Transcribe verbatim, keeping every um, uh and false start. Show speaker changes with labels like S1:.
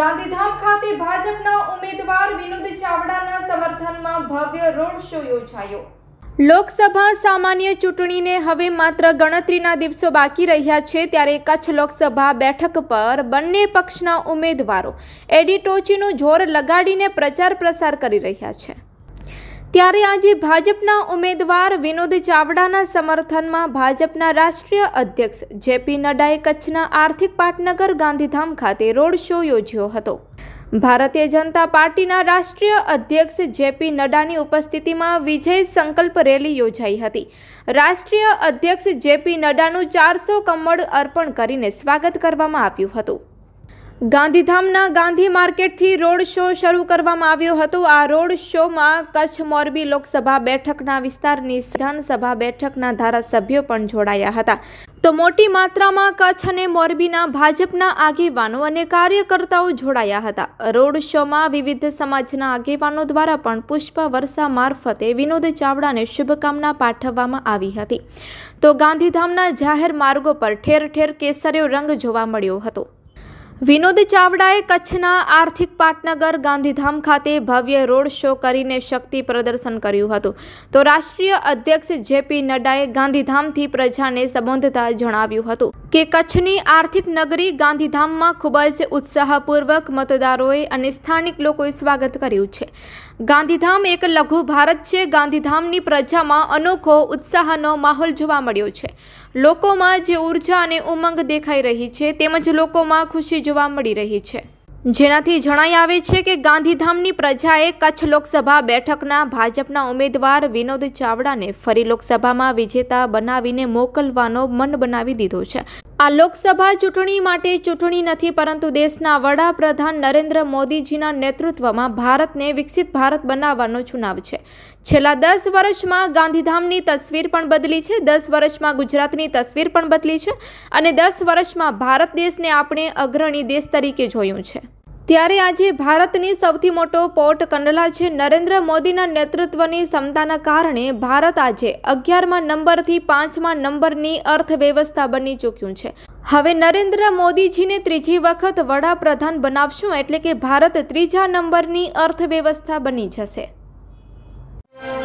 S1: ગાંધીધામ ખાતે ભાજપના ઉમેદવાર વિનોદ ચાવડાના સમર્થનમાં ભવ્ય રોડ શો યોજાયો। લોકસભા સામાન્ય ચૂંટણીને હવે માત્ર ગણતરીના દિવસો બાકી રહ્યા છે, ત્યારે કચ્છ લોકસભા બેઠક પર બંને પક્ષના ઉમેદવારો એડીટોચીનું જોર લગાડીને પ્રચાર પ્રસાર કરી રહ્યા છે। ત્યારે આજે ભાજપના ઉમેદવાર વિનોદ ચાવડાના સમર્થનમાં ભાજપના રાષ્ટ્રીય અધ્યક્ષ જેપી નડ્ડાએ કચ્છના આર્થિક પાટનગર ગાંધીધામ ખાતે રોડ શો યોજ્યો હતો। ભારતીય જનતા પાર્ટીના રાષ્ટ્રીય અધ્યક્ષ જેપી નડ્ડાની ઉપસ્થિતિમાં વિજય સંકલ્પ રેલી યોજાઈ હતી। રાષ્ટ્રીય અધ્યક્ષ જેપી નડ્ડાનું ચારસો કમળ અર્પણ કરીને સ્વાગત કરવામાં આવ્યું હતું। ગાંધીધામના ગાંધી માર્કેટથી રોડ શો શરૂ કરવામાં આવ્યો હતો। આ રોડ શોમાં કચ્છ મોરબી લોકસભા બેઠકના વિસ્તારની વિધાનસભા બેઠકના ધારાસભ્યો પણ જોડાયા હતા। તો મોટી માત્રામાં કચ્છ અને મોરબીના ભાજપના આગેવાનો અને કાર્યકર્તાઓ જોડાયા હતા। રોડ શોમાં વિવિધ સમાજના આગેવાનો દ્વારા પણ પુષ્પ વર્ષા મારફતે વિનોદ ચાવડાને શુભકામના પાઠવવામાં આવી હતી। તો ગાંધીધામના જાહેર માર્ગો પર ઠેર ઠેર કેસરીયો રંગ જોવા મળ્યો હતો। વિનોદ ચાવડાએ કચ્છના આર્થિક પાટનગર ગાંધીધામ ખાતે ભવ્ય રોડ શો કરીને શક્તિ પ્રદર્શન કર્યું હતું। તો રાષ્ટ્રીય અધ્યક્ષ જેપી નડ્ડાએ ગાંધીધામથી પ્રજાને સંબોધતા જણાવ્યું હતું કે કચ્છની આર્થિક નગરી ગાંધીધામમાં ખૂબ જ ઉત્સાહપૂર્વક મતદારોએ અને સ્થાનિક લોકોએ સ્વાગત કર્યું છે। ગાંધીધામ એક લઘુ ભારત છે। ગાંધીધામની પ્રજામાં અનોખો ઉત્સાહનો માહોલ જોવા મળ્યો છે। લોકોમાં જે ઉર્જા અને ઉમંગ દેખાઈ રહી છે, તેમજ લોકોમાં ખુશી જોવા મળી રહી છે, જેનાથી જણાઈ આવે છે કે ગાંધીધામની પ્રજાએ કચ્છ લોકસભા બેઠકના ભાજપના ઉમેદવાર વિનોદ ચાવડાને ફરી લોકસભામાં વિજેતા બનાવીને મોકલવાનો મન બનાવી દીધો છે। આ લોકસભા ચૂંટણી માટે ચૂંટણી નથી, પરંતુ દેશના વડાપ્રધાન નરેન્દ્ર મોદીજીના નેતૃત્વમાં ભારતને વિકસિત ભારત બનાવવાનો ચુનાવ છે। છેલ્લા દસ વર્ષમાં ગાંધીધામની તસવીર પણ બદલી છે, દસ વર્ષમાં ગુજરાતની તસવીર પણ બદલી છે અને દસ વર્ષમાં ભારત દેશને આપણે અગ્રણી દેશ તરીકે જોયું છે। ત્યારે આજે ભારતની સૌથી મોટો પોર્ટ કંડલા છે। નરેન્દ્ર મોદીના નેતૃત્વની ક્ષમતાના કારણે ભારત આજે અગિયારમા નંબરથી પાંચમા નંબરની અર્થવ્યવસ્થા બની ચૂક્યું છે। હવે નરેન્દ્ર મોદીજીને ત્રીજી વખત વડાપ્રધાન બનાવશું એટલે કે ભારત ત્રીજા નંબરની અર્થવ્યવસ્થા બની જશે।